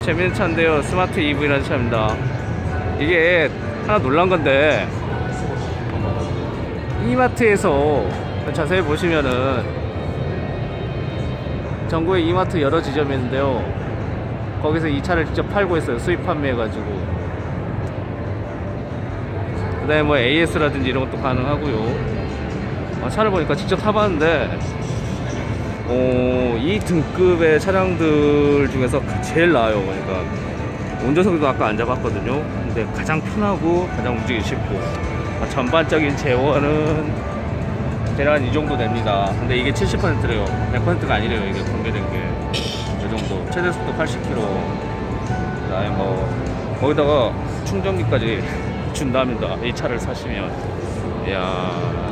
재밌는 차인데요. 스마트 EV라는 차입니다. 이게 하나 놀란 건데, 이마트에서 자세히 보시면은 전국에 이마트 여러 지점이 있는데요, 거기서 이 차를 직접 팔고 있어요. 수입 판매해가지고. 그 다음에 뭐 AS라든지 이런 것도 가능하고요. 차를 보니까 직접 타봤는데 이 등급의 차량들 중에서 제일 나아요. 그러니까 운전석도 아까 앉아봤거든요. 근데 가장 편하고 가장 움직이기 쉽고, 전반적인 제원은 대략 이 정도 됩니다. 근데 이게 70%래요 100%가 아니래요. 이게 공개된 게 이 정도. 최대속도 80km. 그 다음에 뭐 거기다가 충전기까지 준답니다, 이 차를 사시면. 이야,